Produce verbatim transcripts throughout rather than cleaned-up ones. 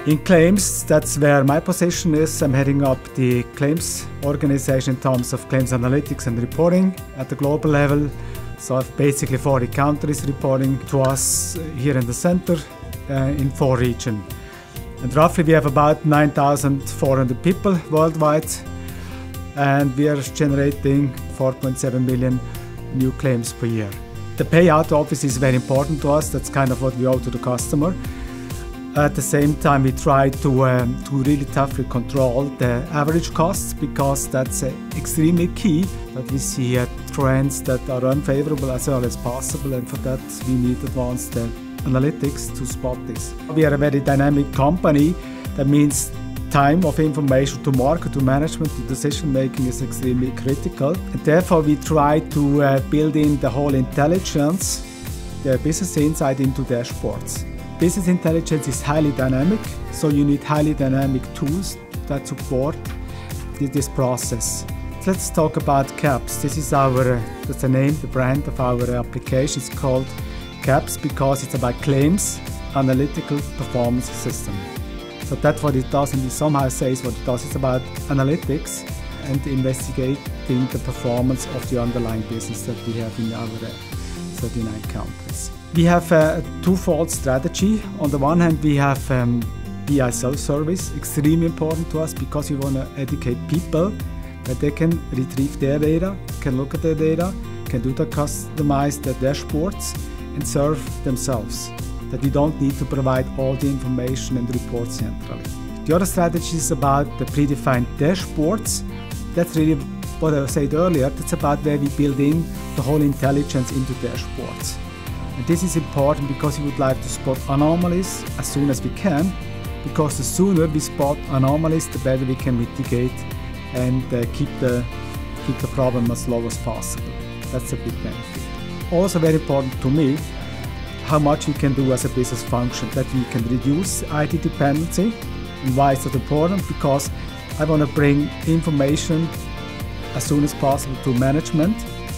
In claims, that's where my position is. I'm heading up the claims organization in terms of claims analytics and reporting at the global level. So I've basically forty countries reporting to us here in the center uh, in four regions. And roughly we have about nine thousand four hundred people worldwide, and we are generating four point seven million new claims per year. The payout obviously is very important to us. That's kind of what we owe to the customer. At the same time, we try to, um, to really toughly control the average costs, because that's uh, extremely key that we see uh, trends that are unfavorable as early as possible, and for that we need advanced uh, analytics to spot this. We are a very dynamic company. That means time of information to market, to management, to decision making is extremely critical. And therefore we try to uh, build in the whole intelligence, the business insight into dashboards. Business intelligence is highly dynamic, so you need highly dynamic tools that support this process. Let's talk about CAPS. This is our, uh, that's the name, the brand of our application. It's called CAPS because it's about Claims Analytical Performance System. So that's what it does, and it somehow says what it does. It's about analytics and investigating the performance of the underlying business that we have in our uh, thirty-nine countries. We have a twofold strategy. On the one hand, we have um, B I self-service, extremely important to us because we want to educate people that they can retrieve their data, can look at their data, can do the customized dashboards and serve themselves. That we don't need to provide all the information and reports centrally. The other strategy is about the predefined dashboards. That's really what I said earlier. That's about where we build in the whole intelligence into dashboards. And this is important because we would like to spot anomalies as soon as we can, because the sooner we spot anomalies, the better we can mitigate and uh, keep the keep the problem as low as possible. That's a big benefit. Also very important to me, how much we can do as a business function, that we can reduce I T T penalty. And why is that important? Because I want to bring information as soon as possible to management.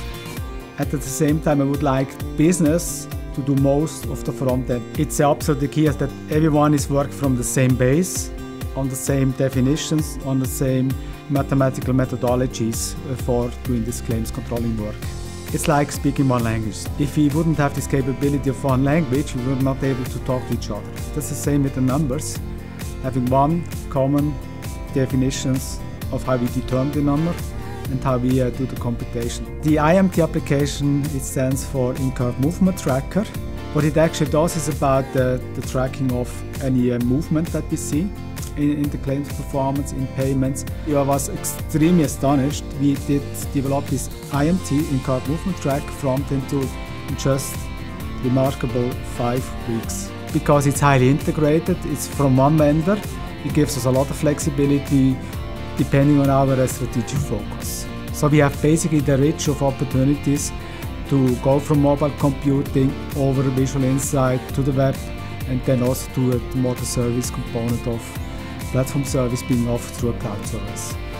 And at the same time, I would like business to do most of the front end. It's absolutely key that everyone is working from the same base, on the same definitions, on the same mathematical methodologies for doing this claims controlling work. It's like speaking one language. If we wouldn't have this capability of one language, we would not be able to talk to each other. That's the same with the numbers. Having one common definitions of how we determine the number and how we uh, do the computation. The I M T application, it stands for In-Curve Movement Tracker. What it actually does is about the, the tracking of any uh, movement that we see in, in the claims performance, in payments. I was extremely astonished. We did develop this I M T, In-Curve Movement Track, front-end tool in just remarkable five weeks. Because it's highly integrated, it's from one vendor, it gives us a lot of flexibility depending on our strategic focus. So we have basically the reach of opportunities to go from mobile computing over visual insight to the web, and then also to a more the service component of platform service being offered through a cloud service.